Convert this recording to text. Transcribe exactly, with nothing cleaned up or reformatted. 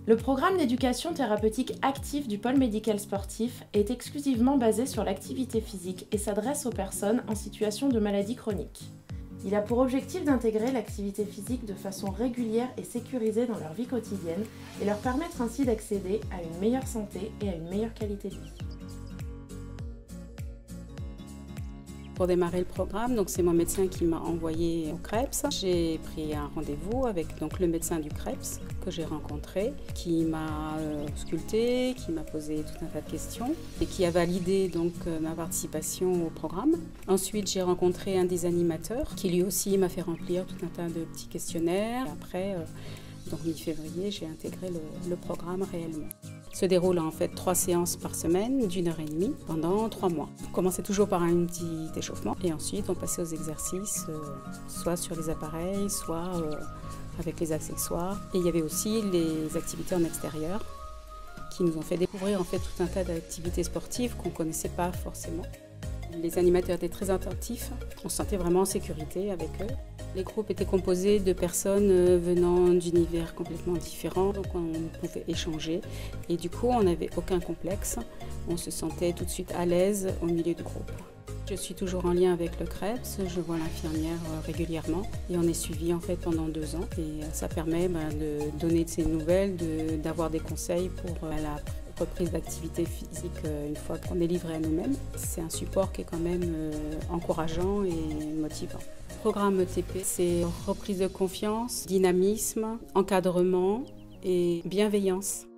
Le programme d'éducation thérapeutique active du pôle médical sportif est exclusivement basé sur l'activité physique et s'adresse aux personnes en situation de maladie chronique. Il a pour objectif d'intégrer l'activité physique de façon régulière et sécurisée dans leur vie quotidienne et leur permettre ainsi d'accéder à une meilleure santé et à une meilleure qualité de vie. Pour démarrer le programme, donc c'est mon médecin qui m'a envoyé au CREPS. J'ai pris un rendez-vous avec donc le médecin du CREPS que j'ai rencontré, qui m'a euh, ausculté, qui m'a posé tout un tas de questions et qui a validé donc euh, ma participation au programme. Ensuite, j'ai rencontré un des animateurs qui lui aussi m'a fait remplir tout un tas de petits questionnaires. Et après, euh, donc mi-février, j'ai intégré le, le programme réellement. Se déroule en fait trois séances par semaine d'une heure et demie pendant trois mois. On commençait toujours par un petit échauffement et ensuite on passait aux exercices, euh, soit sur les appareils, soit euh, avec les accessoires. Et il y avait aussi les activités en extérieur qui nous ont fait découvrir en fait tout un tas d'activités sportives qu'on ne connaissait pas forcément. Les animateurs étaient très attentifs, on se sentait vraiment en sécurité avec eux. Les groupes étaient composés de personnes venant d'univers complètement différents, donc on pouvait échanger et du coup on n'avait aucun complexe, on se sentait tout de suite à l'aise au milieu du groupe. Je suis toujours en lien avec le CREPS, je vois l'infirmière régulièrement et on est suivi en fait pendant deux ans et ça permet ben, de donner de ces nouvelles, de, d'avoir des conseils pour la reprise d'activité physique une fois qu'on est livré à nous-mêmes. C'est un support qui est quand même encourageant et motivant. Le programme E T P, c'est reprise de confiance, dynamisme, encadrement et bienveillance.